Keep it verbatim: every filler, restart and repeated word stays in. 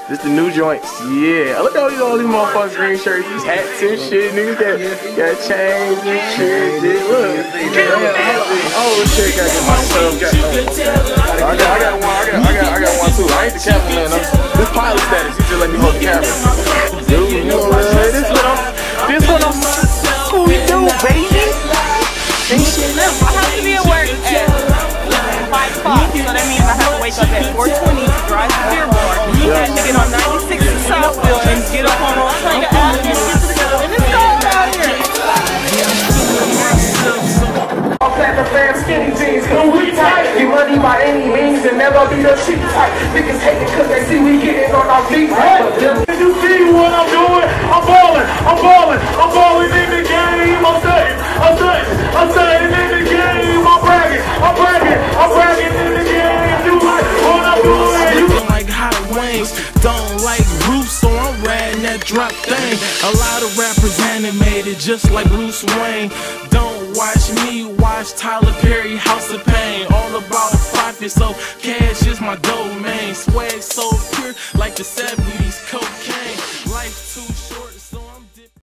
This the new joints. Yeah. Look at all these all these motherfuckers green shirts, these hats and shit. Niggas got, got chains and shit. Dude. Look. Oh shit, gotta get my stuff. Got, I got I got one, I got I got I got one too. I ain't the cameraman. I'm this pilot status, you just let me hold the camera. Dude, you know what? This what I'm this what I'm what we do, baby. I have to be at work at five o'clock, so that means I have to wake up at four twenty to drive to Dearborn. I have to get on ninety-six to Southfield and get up on Ortega Avenue and get to the school. And it's cold out here. All platinum fam, skinny jeans, cause we tight. Get money by any means and never be the cheap type. Niggas hate it cause they see we getting on our feet. Did you see what I'm doing? I'm balling, I'm balling, I'm balling in the game. I'm saying, I'm saying, I'm saying in the game. I'm bragging, I'm bragging, I'm bragging in the game. Do like what I'm doing. You don't like hot wings, don't like roofs, so I'm riding that drop thing. A lot of rappers animated just like Bruce Wayne. Don't watch me, watch Tyler Perry, House of Pain. All about profit, so cash is my domain. Swag so pure like the seventies cocaine. Life too short.